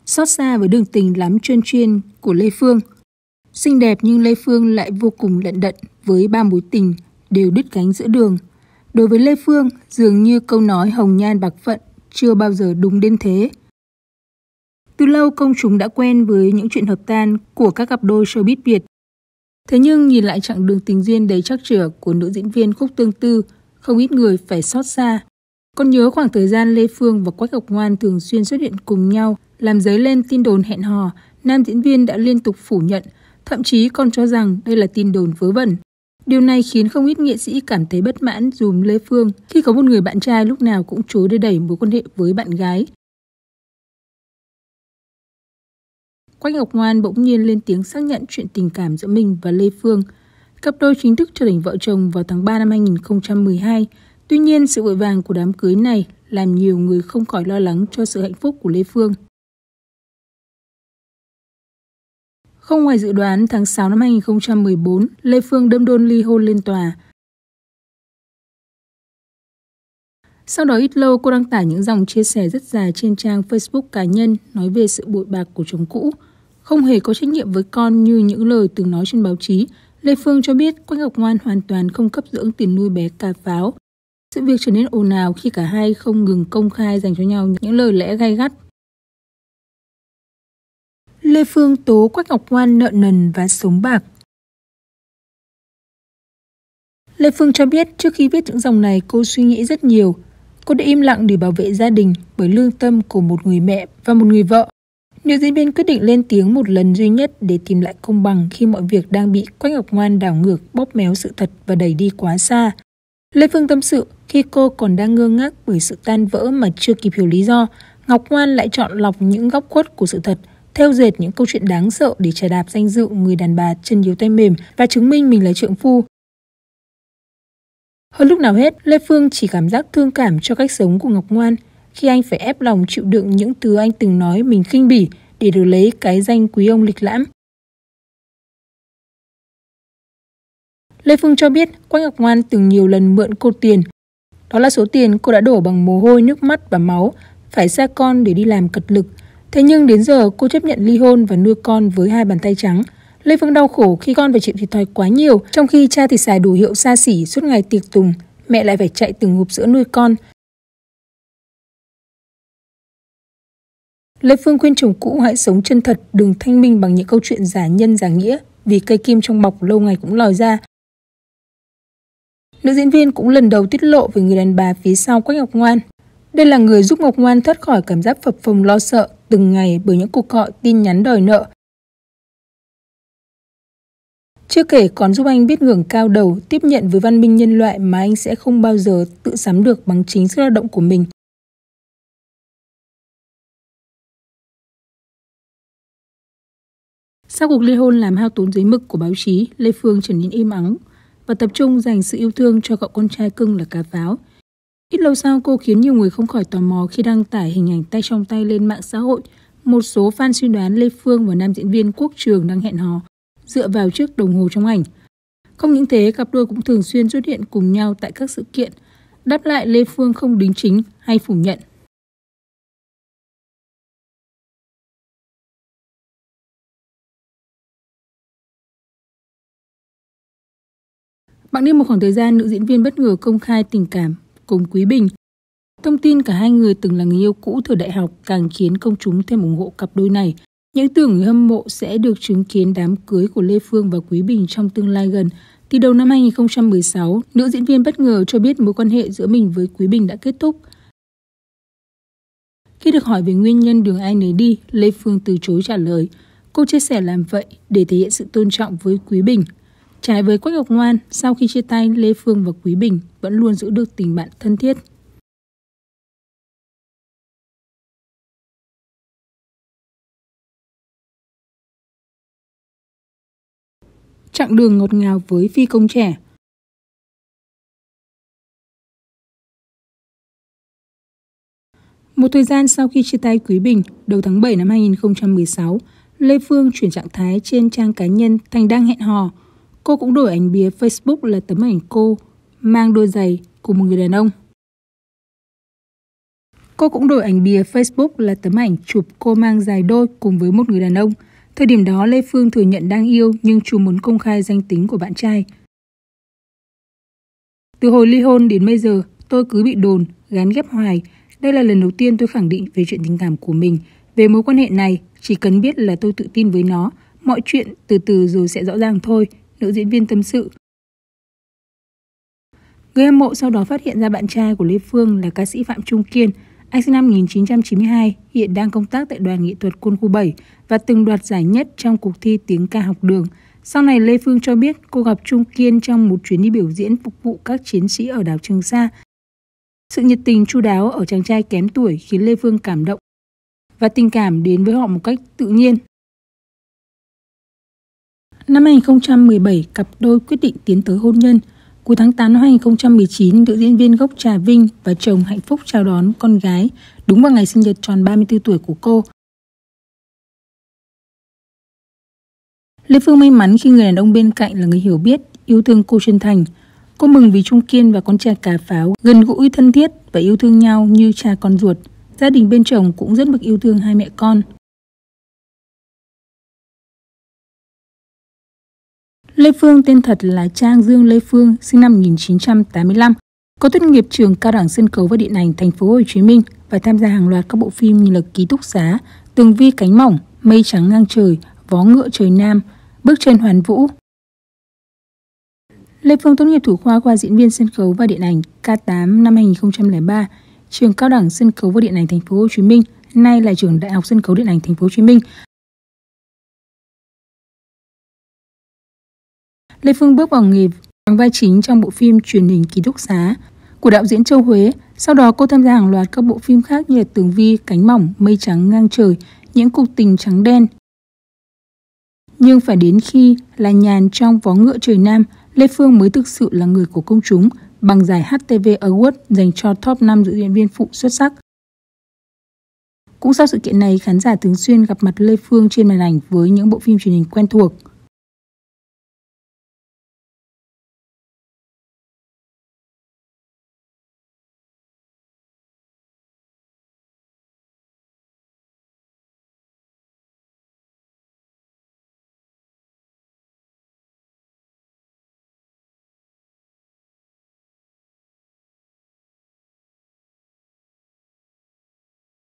Xót xa với đường tình lắm chuyên chuyên của Lê Phương. Xinh đẹp nhưng Lê Phương lại vô cùng lận đận với 3 mối tình đều đứt cánh giữa đường. Đối với Lê Phương, dường như câu nói hồng nhan bạc phận chưa bao giờ đúng đến thế. Từ lâu công chúng đã quen với những chuyện hợp tan của các cặp đôi showbiz Việt. Thế nhưng nhìn lại chặng đường tình duyên đầy trắc trở của nữ diễn viên Khúc Tương Tư, không ít người phải xót xa. Còn nhớ khoảng thời gian Lê Phương và Quách Ngọc Ngoan thường xuyên xuất hiện cùng nhau, làm dấy lên tin đồn hẹn hò, nam diễn viên đã liên tục phủ nhận, thậm chí còn cho rằng đây là tin đồn vớ vẩn. Điều này khiến không ít nghệ sĩ cảm thấy bất mãn dùm Lê Phương khi có một người bạn trai lúc nào cũng chối đưa đẩy mối quan hệ với bạn gái. Quách Ngọc Ngoan bỗng nhiên lên tiếng xác nhận chuyện tình cảm giữa mình và Lê Phương. Cặp đôi chính thức trở thành vợ chồng vào tháng 3 năm 2012. Tuy nhiên, sự vội vàng của đám cưới này làm nhiều người không khỏi lo lắng cho sự hạnh phúc của Lê Phương. Không ngoài dự đoán, tháng 6 năm 2014, Lê Phương đâm đơn ly hôn lên tòa. Sau đó ít lâu, cô đăng tải những dòng chia sẻ rất dài trên trang Facebook cá nhân nói về sự bội bạc của chồng cũ. Không hề có trách nhiệm với con như những lời từng nói trên báo chí, Lê Phương cho biết Quách Ngọc Ngoan hoàn toàn không cấp dưỡng tiền nuôi bé cà pháo. Sự việc trở nên ồn ào khi cả hai không ngừng công khai dành cho nhau những lời lẽ gay gắt. Lê Phương tố Quách Ngọc Ngoan nợ nần và sống bạc. Lê Phương cho biết trước khi viết những dòng này cô suy nghĩ rất nhiều. Cô đã im lặng để bảo vệ gia đình bởi lương tâm của một người mẹ và một người vợ. Nữ diễn viên quyết định lên tiếng một lần duy nhất để tìm lại công bằng khi mọi việc đang bị Quách Ngọc Ngoan đảo ngược, bóp méo sự thật và đẩy đi quá xa. Lê Phương tâm sự khi cô còn đang ngơ ngác bởi sự tan vỡ mà chưa kịp hiểu lý do, Ngọc Ngoan lại chọn lọc những góc khuất của sự thật, thêu dệt những câu chuyện đáng sợ để chà đạp danh dự người đàn bà chân yếu tay mềm và chứng minh mình là trượng phu. Hơn lúc nào hết, Lê Phương chỉ cảm giác thương cảm cho cách sống của Ngọc Ngoan khi anh phải ép lòng chịu đựng những thứ anh từng nói mình khinh bỉ để được lấy cái danh quý ông lịch lãm. Lê Phương cho biết Quách Ngọc Ngoan từng nhiều lần mượn cô tiền. Đó là số tiền cô đã đổ bằng mồ hôi, nước mắt và máu, phải xa con để đi làm cật lực. Thế nhưng đến giờ cô chấp nhận ly hôn và nuôi con với 2 bàn tay trắng. Lê Phương đau khổ khi con phải chịu thiệt thòi quá nhiều, trong khi cha thì xài đủ hiệu xa xỉ suốt ngày tiệc tùng, mẹ lại phải chạy từng hộp sữa nuôi con. Lê Phương khuyên chồng cũ hãy sống chân thật, đừng thanh minh bằng những câu chuyện giả nhân giả nghĩa, vì cây kim trong bọc lâu ngày cũng lòi ra. Nữ diễn viên cũng lần đầu tiết lộ về người đàn bà phía sau Quách Ngọc Ngoan. Đây là người giúp Ngọc Ngoan thoát khỏi cảm giác phập phồng lo sợ từng ngày bởi những cuộc gọi, tin nhắn đòi nợ. Chưa kể còn giúp anh biết ngẩng cao đầu, tiếp nhận với văn minh nhân loại mà anh sẽ không bao giờ tự sắm được bằng chính sức lao động của mình. Sau cuộc ly hôn làm hao tốn giấy mực của báo chí, Lê Phương trở nên im ắng và tập trung dành sự yêu thương cho cậu con trai cưng là Cà Pháo. Ít lâu sau, cô khiến nhiều người không khỏi tò mò khi đăng tải hình ảnh tay trong tay lên mạng xã hội. Một số fan suy đoán Lê Phương và nam diễn viên Quốc Trường đang hẹn hò, dựa vào chiếc đồng hồ trong ảnh. Không những thế, cặp đôi cũng thường xuyên xuất hiện cùng nhau tại các sự kiện. Đáp lại, Lê Phương không đính chính hay phủ nhận. Bẵng đi một khoảng thời gian, nữ diễn viên bất ngờ công khai tình cảm cùng Quý Bình. Thông tin cả hai người từng là người yêu cũ thời đại học càng khiến công chúng thêm ủng hộ cặp đôi này. Những tưởng người hâm mộ sẽ được chứng kiến đám cưới của Lê Phương và Quý Bình trong tương lai gần. Thì đầu năm 2016, nữ diễn viên bất ngờ cho biết mối quan hệ giữa mình với Quý Bình đã kết thúc. Khi được hỏi về nguyên nhân đường ai nấy đi, Lê Phương từ chối trả lời. Cô chia sẻ làm vậy để thể hiện sự tôn trọng với Quý Bình. Trái với Quách Ngọc Ngoan, sau khi chia tay, Lê Phương và Quý Bình vẫn luôn giữ được tình bạn thân thiết. Chặng đường ngọt ngào với phi công trẻ. Một thời gian sau khi chia tay Quý Bình, đầu tháng 7 năm 2016, Lê Phương chuyển trạng thái trên trang cá nhân thành đang hẹn hò. Cô cũng đổi ảnh bìa Facebook là tấm ảnh cô mang đôi giày cùng một người đàn ông. Cô cũng đổi ảnh bìa Facebook là tấm ảnh chụp cô mang dài đôi cùng với một người đàn ông. Thời điểm đó Lê Phương thừa nhận đang yêu nhưng chú muốn công khai danh tính của bạn trai. Từ hồi ly hôn đến bây giờ, tôi cứ bị đồn, gán ghép hoài. Đây là lần đầu tiên tôi khẳng định về chuyện tình cảm của mình. Về mối quan hệ này, chỉ cần biết là tôi tự tin với nó. Mọi chuyện từ từ rồi sẽ rõ ràng thôi, nữ diễn viên tâm sự. Người hâm mộ sau đó phát hiện ra bạn trai của Lê Phương là ca sĩ Phạm Trung Kiên. Anh sinh năm 1992, hiện đang công tác tại Đoàn Nghệ thuật Quân khu 7 và từng đoạt giải nhất trong cuộc thi tiếng ca học đường. Sau này Lê Phương cho biết cô gặp Trung Kiên trong một chuyến đi biểu diễn phục vụ các chiến sĩ ở đảo Trường Sa. Sự nhiệt tình chu đáo ở chàng trai kém tuổi khiến Lê Phương cảm động và tình cảm đến với họ một cách tự nhiên. Năm 2017, cặp đôi quyết định tiến tới hôn nhân. Cuối tháng 8 năm 2019, nữ diễn viên gốc Trà Vinh và chồng hạnh phúc chào đón con gái đúng vào ngày sinh nhật tròn 34 tuổi của cô. Lê Phương may mắn khi người đàn ông bên cạnh là người hiểu biết, yêu thương cô chân thành. Cô mừng vì Trung Kiên và con trai Cà Pháo gần gũi thân thiết và yêu thương nhau như cha con ruột. Gia đình bên chồng cũng rất mực yêu thương hai mẹ con. Lê Phương tên thật là Trang Dương Lê Phương, sinh năm 1985. Cô tốt nghiệp trường Cao đẳng Sân khấu và Điện ảnh Thành phố Hồ Chí Minh và tham gia hàng loạt các bộ phim như là Ký túc xá, Tường vi cánh mỏng, Mây trắng ngang trời, Vó ngựa trời Nam, Bước chân hoàn vũ. Lê Phương tốt nghiệp thủ khoa diễn viên sân khấu và điện ảnh K8 năm 2003, trường Cao đẳng Sân khấu và Điện ảnh Thành phố Hồ Chí Minh, nay là trường Đại học Sân khấu Điện ảnh Thành phố Hồ Chí Minh. Lê Phương bước vào nghề bằng vai chính trong bộ phim truyền hình Ký túc xá của đạo diễn Châu Huế. Sau đó cô tham gia hàng loạt các bộ phim khác như là Tường vi cánh mỏng, Mây trắng ngang trời, Những cuộc tình trắng đen. Nhưng phải đến khi là Nhàn trong Vó ngựa trời Nam, Lê Phương mới thực sự là người của công chúng bằng giải HTV Award dành cho top 5 nữ diễn viên phụ xuất sắc. Cũng sau sự kiện này, khán giả thường xuyên gặp mặt Lê Phương trên màn ảnh với những bộ phim truyền hình quen thuộc.